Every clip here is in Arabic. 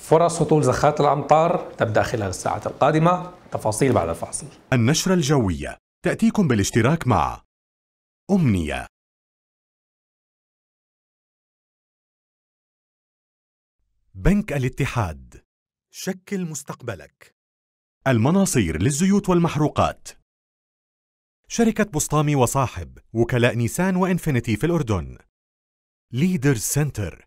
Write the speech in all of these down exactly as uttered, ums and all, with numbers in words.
فرص هطول زخات الأمطار تبدأ خلال الساعات القادمة. تفاصيل بعد الفاصل. النشرة الجوية تأتيكم بالاشتراك مع أمنية. بنك الاتحاد، شكل مستقبلك. المناصير للزيوت والمحروقات. شركة بسطامي وصاحب، وكلاء نيسان وإنفينيتي في الأردن. ليدرز سنتر.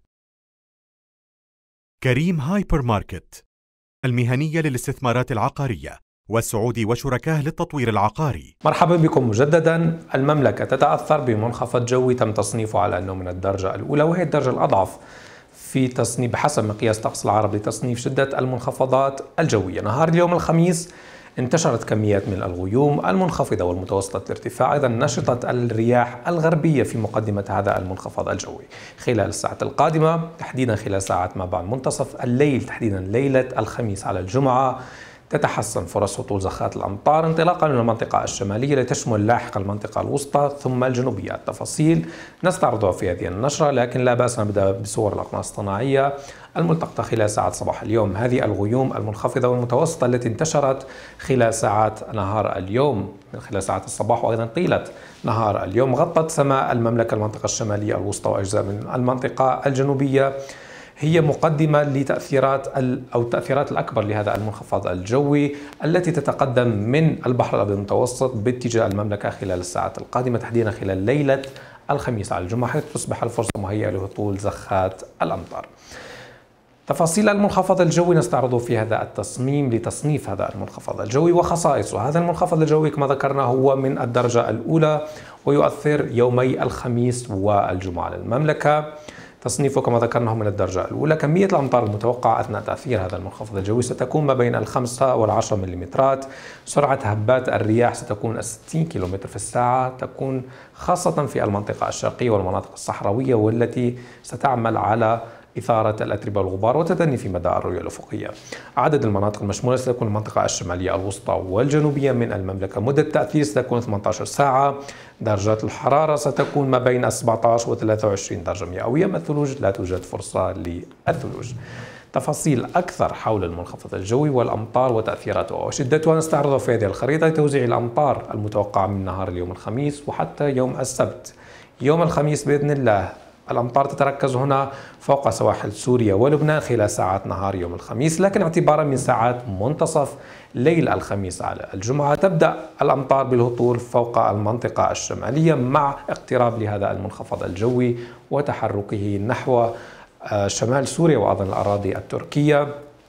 كريم هايبر ماركت، المهنية للاستثمارات العقارية، والسعودي وشركاه للتطوير العقاري. مرحبا بكم مجددا. المملكة تتأثر بمنخفض جوي تم تصنيفه على أنه من الدرجة الأولى، وهي الدرجة الأضعف في تصنيف بحسب مقياس طقس العرب لتصنيف شدة المنخفضات الجوية. نهار اليوم الخميس انتشرت كميات من الغيوم المنخفضة والمتوسطة الارتفاع، أيضا نشطت الرياح الغربية في مقدمة هذا المنخفض الجوي. خلال الساعات القادمة تحديدا خلال ساعات ما بعد منتصف الليل، تحديدا ليلة الخميس على الجمعة، تتحسن فرص هطول زخات الأمطار انطلاقا من المنطقة الشمالية لتشمل لاحقا المنطقة الوسطى ثم الجنوبية. التفاصيل نستعرضها في هذه النشرة، لكن لا بأس نبدأ بصور الأقمار الصناعية الملتقطة خلال ساعات صباح اليوم. هذه الغيوم المنخفضة والمتوسطة التي انتشرت خلال ساعات نهار اليوم، من خلال ساعات الصباح وأيضا طيلة نهار اليوم، غطت سماء المملكة المنطقة الشمالية الوسطى وأجزاء من المنطقة الجنوبية. هي مقدمة لتأثيرات أو التأثيرات الأكبر لهذا المنخفض الجوي التي تتقدم من البحر الأبيض المتوسط باتجاه المملكة خلال الساعات القادمة، تحديدا خلال ليلة الخميس على الجمعة، حيث تصبح الفرصة مهيئة لهطول زخات الأمطار. تفاصيل المنخفض الجوي نستعرضه في هذا التصميم لتصنيف هذا المنخفض الجوي وخصائصه. هذا المنخفض الجوي كما ذكرنا هو من الدرجة الأولى ويؤثر يومي الخميس والجمعة للمملكة. تصنيفه كما ذكرنا من الدرجة الأولى. كمية الأمطار المتوقعة أثناء تأثير هذا المنخفض الجوي ستكون ما بين الخمسة والعشرة مليمترات. سرعة هبات الرياح ستكون ستين كيلومتر في الساعة، تكون خاصة في المنطقة الشرقية والمناطق الصحراوية، والتي ستعمل على إثارة الأتربة والغبار وتدني في مدى الرؤية الأفقية. عدد المناطق المشمولة ستكون المنطقة الشمالية الوسطى والجنوبية من المملكة. مدة التأثير ستكون ثمانية عشر ساعة. درجات الحرارة ستكون ما بين سبعة عشر و ثلاثة وعشرين درجة مئوية. أما الثلوج لا توجد فرصة للثلوج. تفاصيل أكثر حول المنخفض الجوي والأمطار وتأثيراته وشدتها نستعرضها في هذه الخريطة. توزيع الأمطار المتوقع من نهار اليوم الخميس وحتى يوم السبت. يوم الخميس بإذن الله الأمطار تتركز هنا فوق سواحل سوريا ولبنان خلال ساعات نهار يوم الخميس، لكن اعتبارا من ساعات منتصف ليل الخميس على الجمعة تبدأ الأمطار بالهطول فوق المنطقة الشمالية مع اقتراب لهذا المنخفض الجوي وتحركه نحو شمال سوريا وأيضا الأراضي التركية.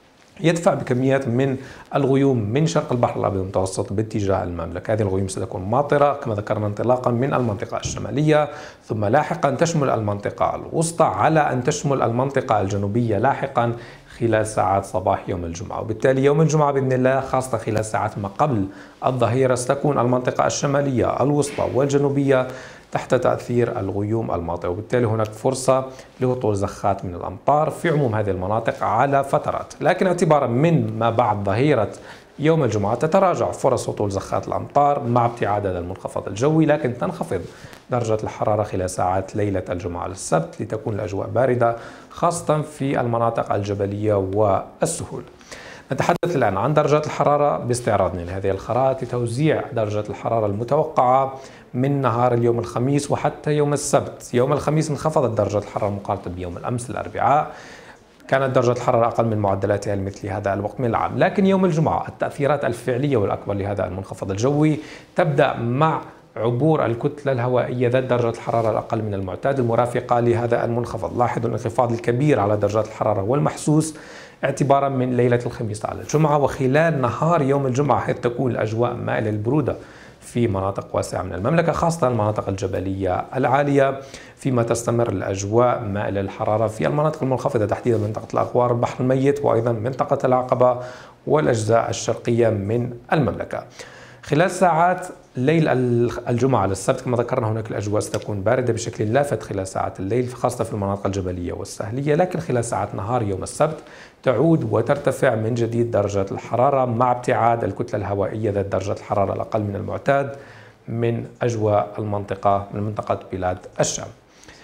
يدفع بكميات من الغيوم من شرق البحر الأبيض المتوسط باتجاه المملكة. هذه الغيوم ستكون ماطرة كما ذكرنا انطلاقا من المنطقة الشمالية، ثم لاحقا تشمل المنطقة الوسطى على أن تشمل المنطقة الجنوبية لاحقا خلال ساعات صباح يوم الجمعة. وبالتالي يوم الجمعة بإذن الله خاصة خلال ساعات ما قبل الظهيرة ستكون المنطقة الشمالية الوسطى والجنوبية تحت تأثير الغيوم الماطرة، وبالتالي هناك فرصة لهطول زخات من الأمطار في عموم هذه المناطق على فترات، لكن اعتبارا من ما بعد ظهيرة يوم الجمعة تتراجع فرص هطول زخات الأمطار مع ابتعاد هذا المنخفض الجوي، لكن تنخفض درجة الحرارة خلال ساعات ليلة الجمعة للسبت لتكون الأجواء باردة خاصة في المناطق الجبلية والسهول. نتحدث الآن عن درجات الحرارة باستعراضنا لهذه الخرائط لتوزيع درجة الحرارة المتوقعة من نهار اليوم الخميس وحتى يوم السبت. يوم الخميس انخفضت درجة الحرارة مقارنة بيوم الأمس الأربعاء، كانت درجة الحرارة أقل من معدلاتها لمثل هذا الوقت من العام، لكن يوم الجمعة التأثيرات الفعلية والأكبر لهذا المنخفض الجوي تبدأ مع عبور الكتلة الهوائية ذات درجة الحرارة الأقل من المعتاد المرافقة لهذا المنخفض. لاحظوا الانخفاض الكبير على درجات الحرارة والمحسوس اعتبارا من ليلة الخميس على الجمعة وخلال نهار يوم الجمعة، حيث تكون الأجواء مائلة للبرودة في مناطق واسعة من المملكة خاصة المناطق الجبلية العالية، فيما تستمر الأجواء مائلة للحرارة في المناطق المنخفضة تحديدا منطقة الأغوار البحر الميت وأيضا منطقة العقبة والأجزاء الشرقية من المملكة. خلال ساعات ليل الجمعة على السبت كما ذكرنا هناك الأجواء ستكون باردة بشكل لافت خلال ساعات الليل خاصة في المناطق الجبلية والساحلية، لكن خلال ساعات نهار يوم السبت تعود وترتفع من جديد درجات الحرارة مع ابتعاد الكتلة الهوائية ذات درجة الحرارة الأقل من المعتاد من أجواء المنطقة من منطقة بلاد الشام.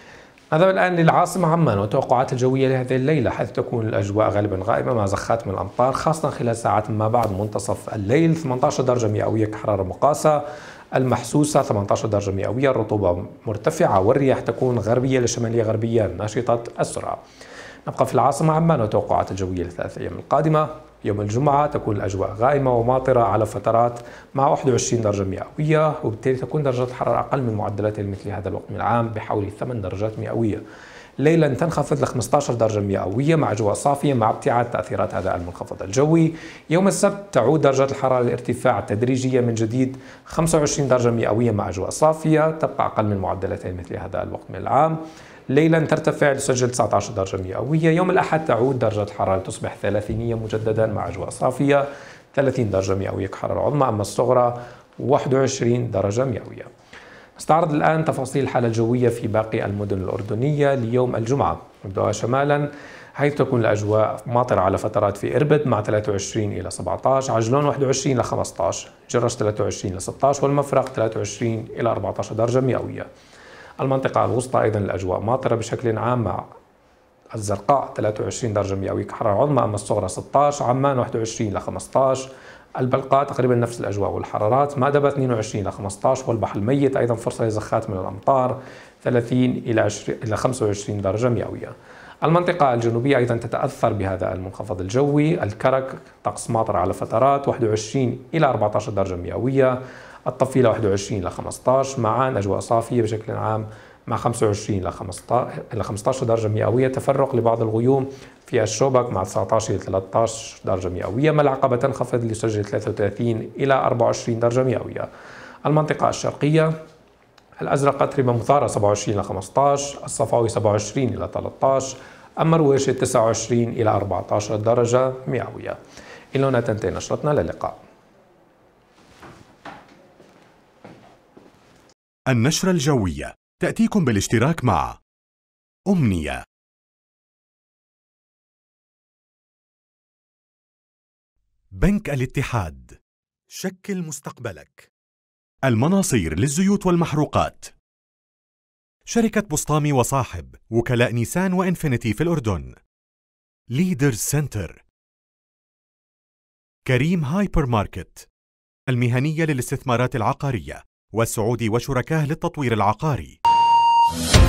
نذهب الآن للعاصمة عمان وتوقعات الجوية لهذه الليلة، حيث تكون الأجواء غالبا غائمة مع زخات من الأمطار خاصة خلال ساعات ما بعد منتصف الليل. ثمانية عشر درجة مئوية كحرارة مقاسة، المحسوسة ثمانية عشر درجة مئوية، الرطوبة مرتفعة، والرياح تكون غربية لشمالية غربية ناشطة السرعة. نبقى في العاصمة عمان وتوقعات الجوية للثلاث أيام القادمة. يوم الجمعة تكون الأجواء غائمة وماطرة على فترات مع واحد وعشرين درجة مئوية، وبالتالي تكون درجة الحرارة أقل من معدلات مثل هذا الوقت من العام بحوالي ثمان درجات مئوية. ليلا تنخفض ل خمسة عشر درجة مئوية مع أجواء صافية مع ابتعاد تأثيرات هذا المنخفض الجوي. يوم السبت تعود درجة الحرارة للارتفاع تدريجيا من جديد، خمسة وعشرين درجة مئوية مع أجواء صافية تبقى أقل من معدلات مثل هذا الوقت من العام. ليلا ترتفع لتسجل تسعة عشر درجة مئوية. يوم الأحد تعود درجة الحرارة تصبح ثلاثينية مجددا مع أجواء صافية، ثلاثين درجة مئوية كحرارة عظمى، أما الصغرى واحد وعشرين درجة مئوية. نستعرض الآن تفاصيل الحالة الجوية في باقي المدن الأردنية ليوم الجمعة. نبدأها شمالا، حيث تكون الأجواء ماطرة على فترات في إربد مع ثلاثة وعشرين إلى سبعة عشر، عجلون واحد وعشرين إلى خمسة عشر، جرش ثلاثة وعشرين إلى ستة عشر، والمفرق ثلاثة وعشرين إلى أربعة عشر درجة مئوية. المنطقة الوسطى أيضا الأجواء ماطرة بشكل عام مع الزرقاء ثلاثة وعشرين درجة مئوية كحرارة عظمى، أما الصغرى ستة عشر، عمان واحد وعشرين إلى خمسة عشر، البلقاء تقريبا نفس الأجواء والحرارات، مأدبة اثنين وعشرين إلى خمسة عشر، والبحر الميت أيضا فرصة لزخات من الأمطار ثلاثين إلى خمسة وعشرين درجة مئوية. المنطقة الجنوبية أيضا تتأثر بهذا المنخفض الجوي، الكرك طقس ماطر على فترات واحد وعشرين إلى أربعة عشر درجة مئوية، الطفيلة واحد وعشرين إلى خمسة عشر، معان أجواء صافية بشكل عام مع خمسة وعشرين إلى خمسة عشر درجة مئوية، تفرق لبعض الغيوم في الشوبك مع تسعة عشر إلى ثلاثة عشر درجة مئوية، ملعقبة تنخفض ليسجل ثلاثة وثلاثين إلى أربعة وعشرين درجة مئوية. المنطقة الشرقية الأزرق تقريبا مثارة سبعة وعشرين إلى خمسة عشر، الصفاوي سبعة وعشرين إلى ثلاثة عشر، أما رويشة تسعة وعشرين إلى أربعة عشر درجة مئوية. إلى هنا تنتهي نشرتنا، للقاء. النشرة الجوية تأتيكم بالاشتراك مع أمنية، بنك الاتحاد، شكل مستقبلك، المناصير للزيوت والمحروقات، شركة بسطامي وصاحب، وكلاء نيسان وإنفينيتي في الأردن، ليدرز سنتر، كريم هايبر ماركت، المهنية للاستثمارات العقارية، والسعودي وشركاه للتطوير العقاري.